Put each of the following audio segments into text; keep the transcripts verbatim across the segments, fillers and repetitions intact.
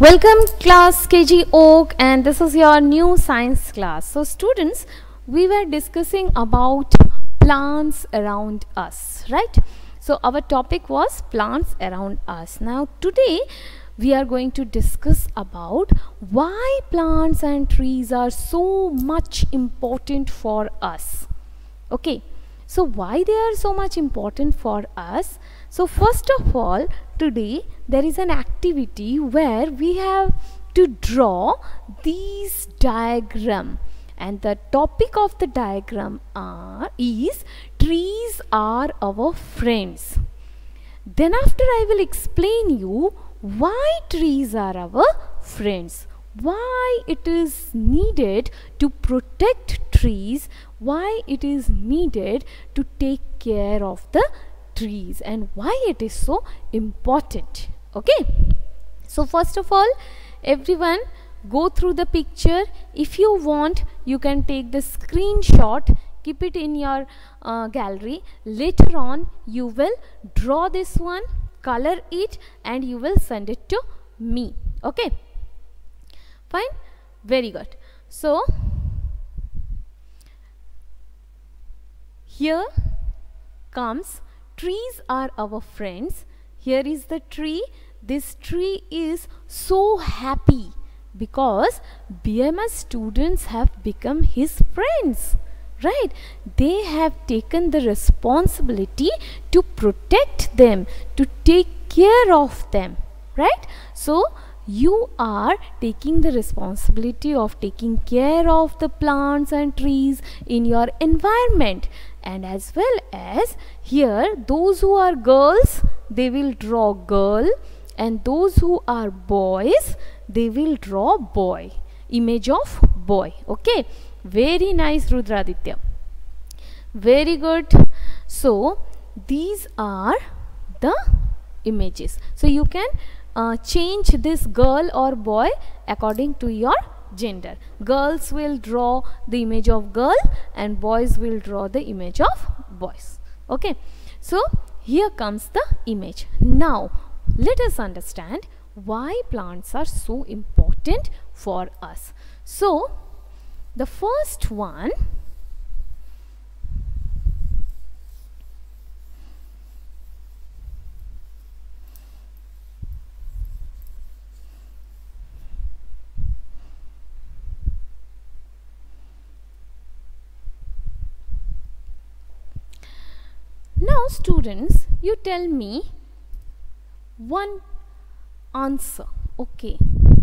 Welcome class K G Oak, and this is your new science class. So students, we were discussing about plants around us, right? So our topic was plants around us. Now today we are going to discuss about why plants and trees are so much important for us. Okay, so why they are so much important for us? So first of all, today there is an activity where we have to draw these diagram, and the topic of the diagram are is trees are our friends. Then after I will explain you why trees are our friends, why it is needed to protect trees, why it is needed to take care of the trees, and why it is so important. Okay, so first of all, everyone go through the picture. If you want, you can take the screenshot, keep it in your uh, gallery. Later on you will draw this one, color it, and you will send it to me. Okay, fine, very good. So here comes trees are our friends. Here is the tree. This tree is so happy because B M S students have become his friends, right? They have taken the responsibility to protect them, to take care of them, right? So you are taking the responsibility of taking care of the plants and trees in your environment. And as well as here, those who are girls, they will draw girl, and those who are boys, they will draw boy, image of boy. Okay, very nice, Rudraditya, very good. So these are the images. So you can uh, change this girl or boy according to your gender. Girls will draw the image of girl and boys will draw the image of boys. Okay, so here comes the image. Now let us understand why plants are so important for us. So the first one, now students, you tell me one answer. Okay,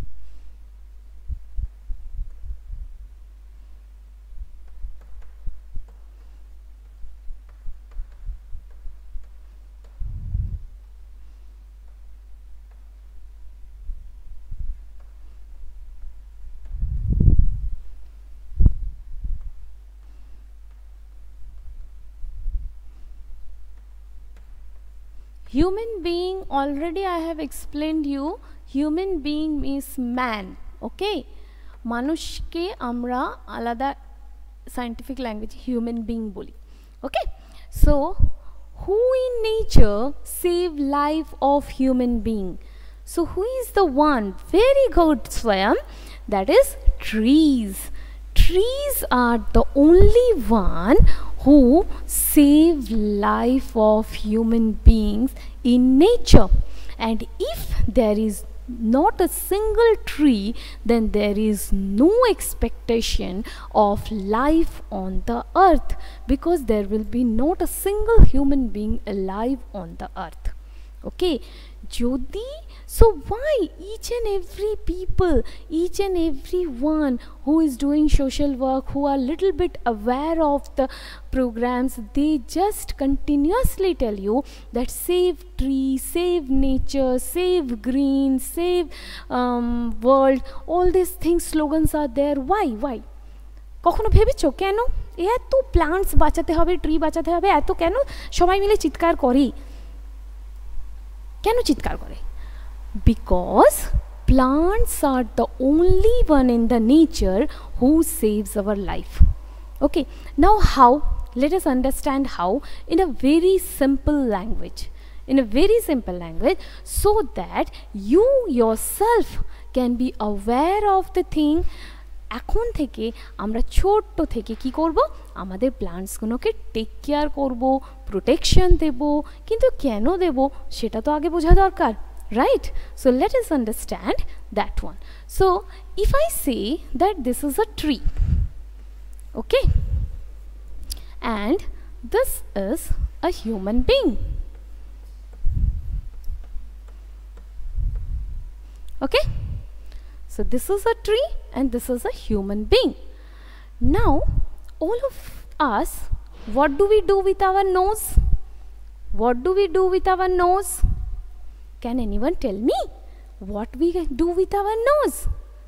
human being, already I have explained you, human being means man. Okay, manushke amra alada scientific language human being boli. Okay, so who in nature save life of human being? So who is the one? Very good, Swayam, that is trees. Trees are the only one who save life of human beings in nature. And if there is not a single tree, then there is no expectation of life on the earth, because there will be not a single human being alive on the earth. Okay, Jyoti, so why each and every people, each and every one who is doing social work, who are little bit aware of the programs, they just continuously tell you that save trees, save nature, save green, save um, world, all these things, slogans are there. Why? Why? কখনো ভেবেছো কেন এত plants বাঁচাতে হবে, tree বাঁচাতে হবে, এত কেন সবাই মিলে চিৎকার করে? কেন চিৎকার করে? Because plants are the only one in the nature who saves our life. Okay, now how? Let us understand how in a very simple language. In a very simple language, so that you yourself can be aware of the thing. এখন থেকে আমরা ছোট্ট থেকে কি করব, আমাদের প্লান্টসগুলোকে take care করব, প্রোটেকশন দেব, কিন্তু কেন দেব সেটা তো আগে বোঝা দরকার, right? So let us understand that one. So if I say that this is a tree, okay, and this is a human being, okay, so this is a tree and this is a human being. Now all of us, what do we do with our nose? What do we do with our nose? Can anyone tell me what we do with our nose?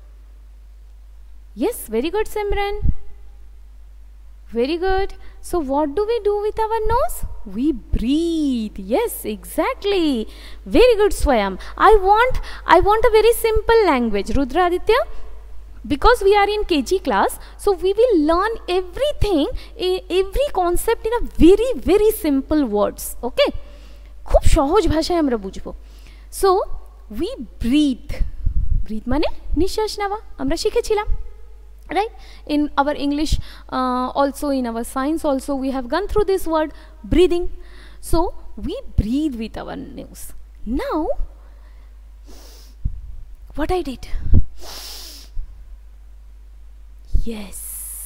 Yes, very good, Simran. Very good. So what do we do with our nose? We breathe. Yes, exactly. Very good, Swayam. I want I want a very simple language, Rudra Aditya, because we are in K G class, so we will learn everything, every concept in a very very simple words. Okay, খুব সহজ ভাষায় আমরা বুঝবো. So we breathe. Breathe মানে নিঃশ্বাস নেওয়া, আমরা শিখেছিলাম, right? In our English uh, also, in our science also, we have gone through this word breathing. So we breathe with our nose. Now what I did, yes,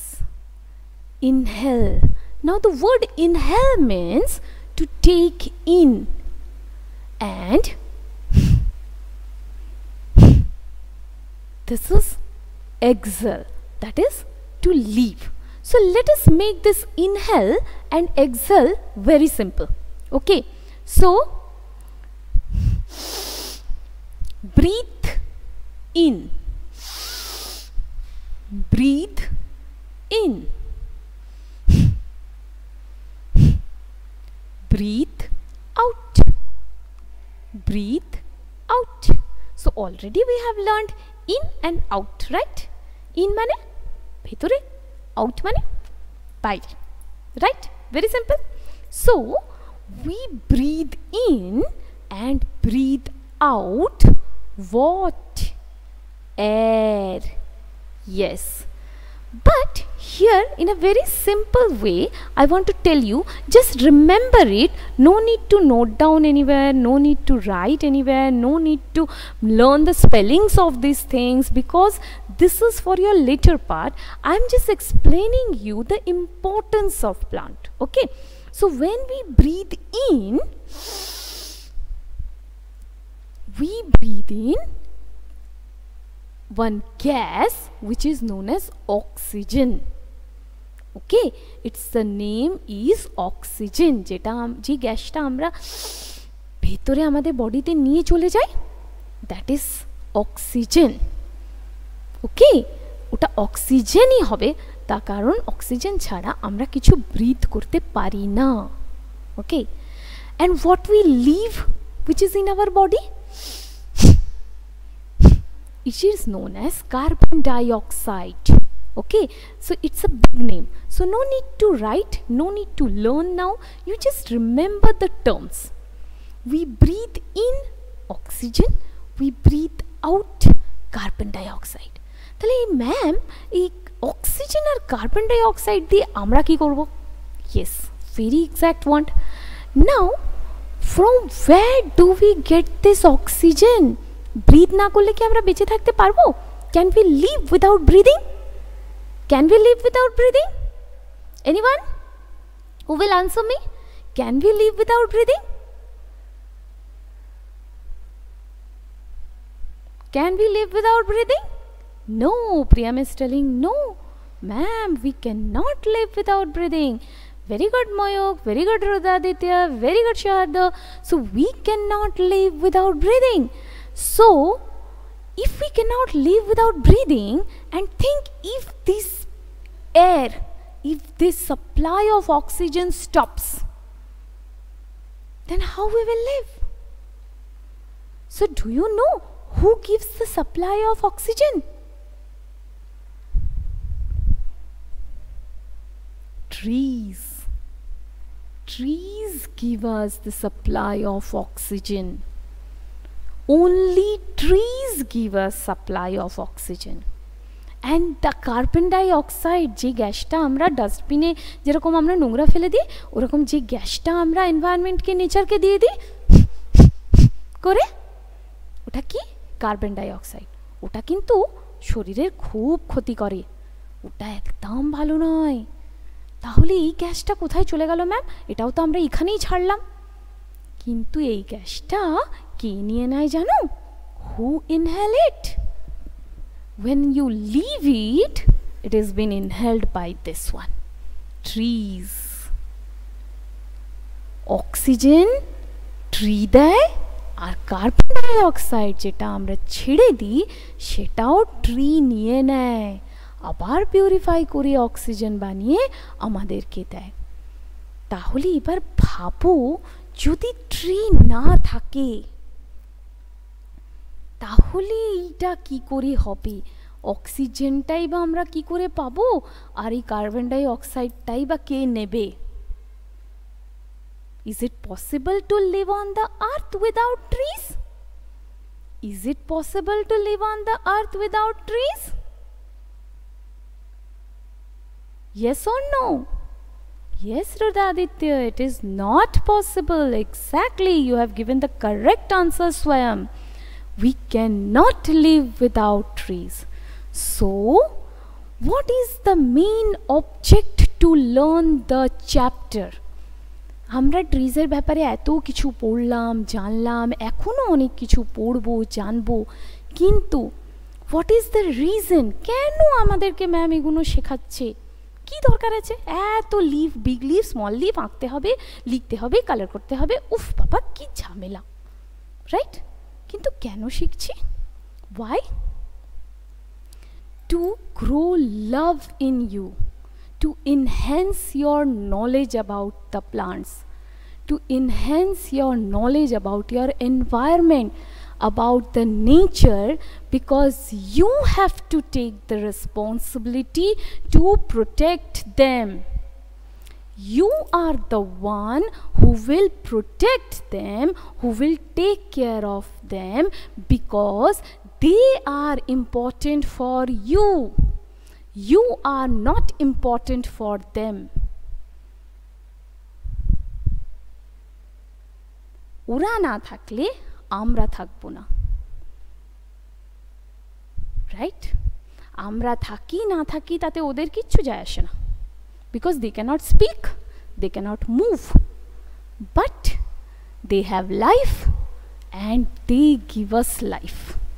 inhale. Now the word inhale means to take in, and this is exhale, that is to leave. So let us make this inhale and exhale very simple. Okay, so breathe in, breathe in, breathe out, breathe out. So already we have learned in and out, right? In মানে ভেতরে, out মানে বাইরে, right? Very simple. So we breathe in and breathe out what? Air. Yes. But here in a very simple way I want to tell you, just remember it. No need to note down anywhere, no need to write anywhere, no need to learn the spellings of these things, because this is for your later part. I'm just explaining you the importance of plant. Okay, so when we breathe in, we breathe in one gas which is known as oxygen. Okay, its the name is oxygen. যেটা যে গ্যাসটা আমরা ভেতরে আমাদের বডিতে নিয়ে চলে যাই, that is oxygen. Okay, ওটা অক্সিজেনই হবে, তার কারণ অক্সিজেন ছাড়া আমরা কিছু ব্রিথ করতে পারি না. Okay, and what we leave which is in our body, it is known as carbon dioxide. Okay, so it's a big name, so no need to write, no need to learn now, you just remember the terms. We breathe in oxygen, we breathe out carbon dioxide. তাহলে ma'am এই oxygen আর carbon dioxide দিয়ে আমরা কি করব? Yes, very exact one. Now from where do we get this oxygen? Breathe না করলে কি আমরা বেঁচে থাকতে পারবো? Can we live without breathing? Can we live without breathing? Anyone who will answer me? Can we live without breathing? Can we live without breathing? No, Priyam is telling no. Ma'am, we cannot live without breathing. Very good, Mayok. Very good, Rudaditya. Very good, Shahada. So we cannot live without breathing. So if we cannot live without breathing, and think if this air, if this supply of oxygen stops, then how we will live? So do you know who gives the supply of oxygen? Trees. Trees give us the supply of oxygen. only trees give us supply of oxygen. And the carbon dioxide যে গ্যাসটা আমরা ডাস্টবিনে যেরকম আমরা নোংরা ফেলে দিই ওরকম যে গ্যাসটা আমরা এনভায়রনমেন্টকে নেচারকে দিয়ে দিই করে ওটা কি কার্বন ডাইঅক্সাইড ওটা কিন্তু শরীরের খুব ক্ষতি করে ওটা একদম ভালো নয় তাহলে এই গ্যাসটা কোথায় চলে গেল ম্যাম এটাও তো আমরা এখানেই ছাড়লাম কিন্তু এই গ্যাসটা কে নিয়ে নেয় জানো who inhale it when you leave it it has been inhaled by this one trees oxygen tree দেয় আর কার্বন ডাইঅক্সাইড যেটা আমরা ছেড়ে দিই সেটাও ট্রি নিয়ে নেয় আবার পিউরিফাই করে অক্সিজেন বানিয়ে আমাদেরকে দেয় তাহলে এবার ভাবো যদি ট্রি না থাকে তাহলে এইটা কি করে হবে অক্সিজেনটাই বা আমরা কি করে পাবো আর এই কার্বন ডাই অক্সাইডটাই বা কে নেবে Is it possible to live on the earth without trees? Is it possible to live on the earth without trees? Yes or no? Yes, Rudraditya, it is not possible. Exactly, you have given the correct answer, Swayam. We cannot live without trees. So, what is the main object to learn the chapter? আমরা ট্রিজের ব্যাপারে এত কিছু পড়লাম জানলাম এখনও অনেক কিছু পড়বো জানবো কিন্তু হোয়াট ইজ দ্য রিজন কেন আমাদেরকে ম্যাম এগুলো শেখাচ্ছে কি দরকার আছে এত leaf big leaf small leaf আঁকতে হবে লিখতে হবে কালার করতে হবে উফ বাবা কি ঝামেলা রাইট কিন্তু কেন শিখছি why to grow love in you to enhance your knowledge about the plants, to enhance your knowledge about your environment, about the nature, because you have to take the responsibility to protect them. You are the one who will protect them, who will take care of them, because they are important for you. You are not important for them. ওরা না থাকলে আমরা থাকবো না right আমরা থাকি না থাকি তাতে ওদের কিচ্ছু যায় আসে না because they cannot speak they cannot move but they have life and they give us life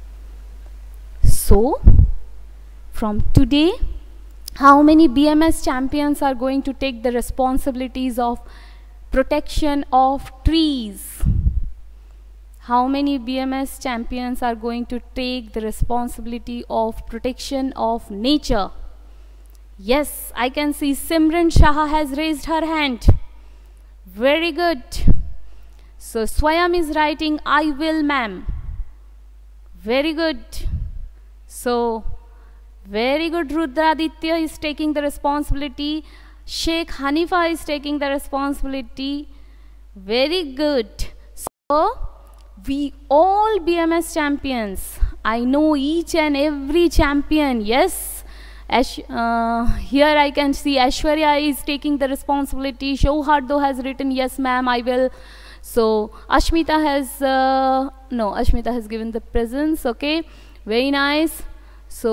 so from today how many B M S champions are going to take the responsibilities of protection of trees how many B M S champions are going to take the responsibility of protection of nature yes I can see Simran Shah has raised her hand very good so Swayam is writing I will ma'am very good so very good Rudraditya is taking the responsibility Sheikh Hanifa is taking the responsibility very good so we all B M S champions I know each and every champion yes Ash, uh, here I can see Ashwarya is taking the responsibility Shauhardo has written yes ma'am I will so Ashmita has uh, no Ashmita has given the presence okay very nice so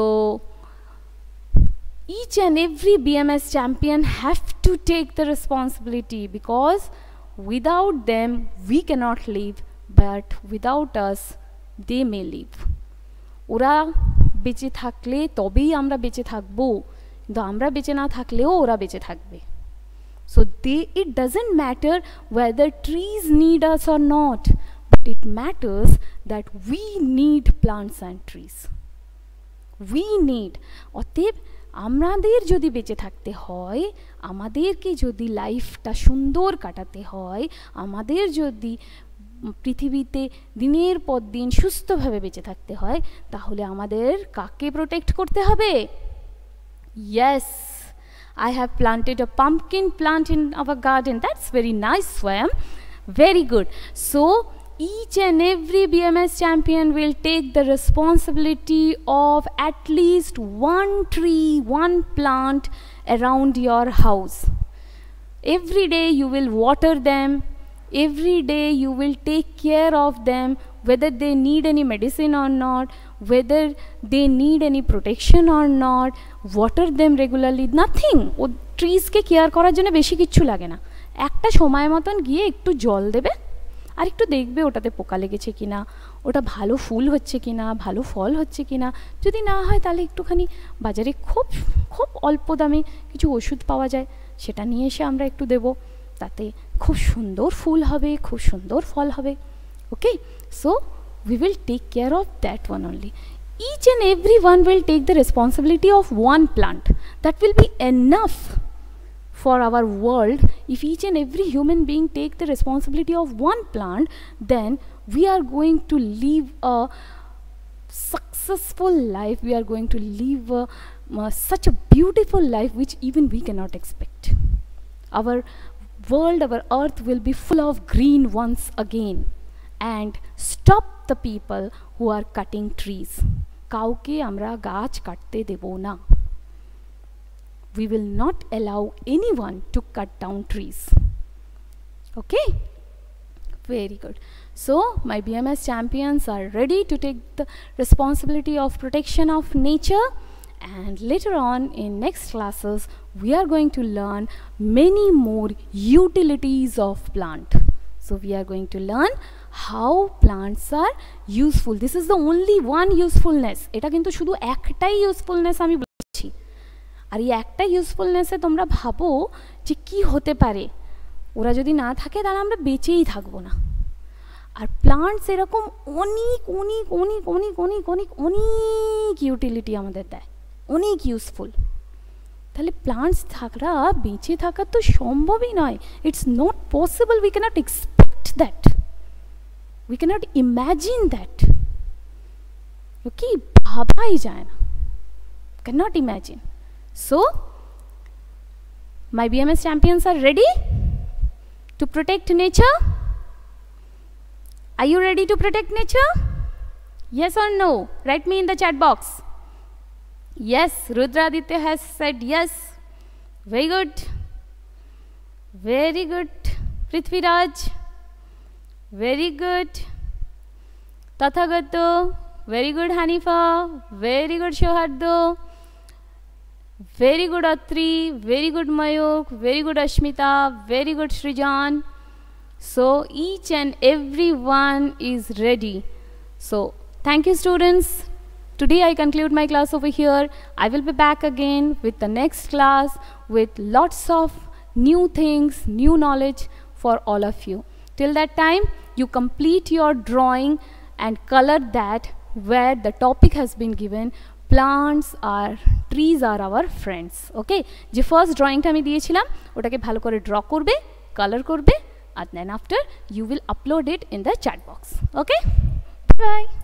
each and every B M S champion have to take the responsibility because without them we cannot live but without us they may live ওরা বেঁচে থাকলে তবেই আমরা বেঁচে থাকবো কিন্তু আমরা বেঁচে না থাকলেও ওরা বেঁচে থাকবে so they it doesn't matter whether trees need us or not but it matters that we need plants and trees we need অতএব আমাদের যদি বেঁচে থাকতে হয় আমাদেরকে যদি লাইফটা সুন্দর কাটাতে হয় আমাদের যদি পৃথিবীতে দিনের পর দিন সুস্থভাবে বেঁচে থাকতে হয় তাহলে আমাদের কাকে প্রোটেক্ট করতে হবে yes I have planted a pumpkin plant in our garden that's very nice Swayam very good so each and every B M S champion will take the responsibility of at least one tree, one plant around your house. Every day you will water them, every day you will take care of them, whether they need any medicine or not, whether they need any protection or not, water them regularly, nothing. ও ট্রিজকে care করার জন্য বেশি কিচ্ছু লাগে না, একটা সময় মতন গিয়ে একটু জল দেবে আর একটু দেখবে ওটাতে পোকা লেগেছে কিনা, ওটা ভালো ফুল হচ্ছে কিনা, ভালো ফল হচ্ছে কিনা। যদি না হয় তাহলে একটুখানি বাজারে খুব খুব অল্প দামে কিছু ওষুধ পাওয়া যায়, সেটা নিয়ে এসে আমরা একটু দেব, তাতে খুব সুন্দর ফুল হবে, খুব সুন্দর ফল হবে। Okay, so we will take care of that one only. Each and every one will take the responsibility of one plant. That will be enough for our world. If each and every human being take the responsibility of one plant, then we are going to live a successful life. We are going to live a, uh, such a beautiful life which even we cannot expect. Our world, our earth will be full of green once again. And stop the people who are cutting trees. Kauke amra gach katte debo na. We will not allow anyone to cut down trees. Okay? Very good. So, my B M S champions are ready to take the responsibility of protection of nature, and later on in next classes, we are going to learn many more utilities of plant. So, we are going to learn how plants are useful. This is the only one usefulness. এটা কিন্তু শুধু একটাই usefulness আমি বলছি, আর এই একটা ইউজফুলনেসে তোমরা ভাবো যে কি হতে পারে, ওরা যদি না থাকে তাহলে আমরা বেঁচেই থাকবো না। আর প্লান্টস এরকম অনেক অনেক অনেক অনেক অনেক অনেক অনেক ইউটিলিটি আমাদের দেয়, অনেক ইউজফুল। তাহলে প্লান্টস থাকা বেঁচে থাকা তো সম্ভবই নয়, it's not possible, we can't expect that, we can't imagine that. Okay, ভাবাই যায় না, can't imagine. So, my B M S champions are ready to protect nature? Are you ready to protect nature? Yes or no? Write me in the chat box. Yes, Rudraditya has said yes. Very good. Very good. Prithviraj. Very good. Tathagato. Very good, Hanifa. Very good, Shohardo. Very good, Atri. Very good, Mayuk. Very good, Ashmita. Very good, Srijan. So, each and every one is ready. So, thank you, students. Today I conclude my class over here. I will be back again with the next class with lots of new things, new knowledge for all of you. Till that time, you complete your drawing and color that where the topic has been given. Plants are, trees are our friends. Okay, যে first drawing টা আমি দিয়েছিলাম ওটাকে ভালো করে draw করবে, color করবে, and then after you will upload it in the chat box. Okay, bye bye.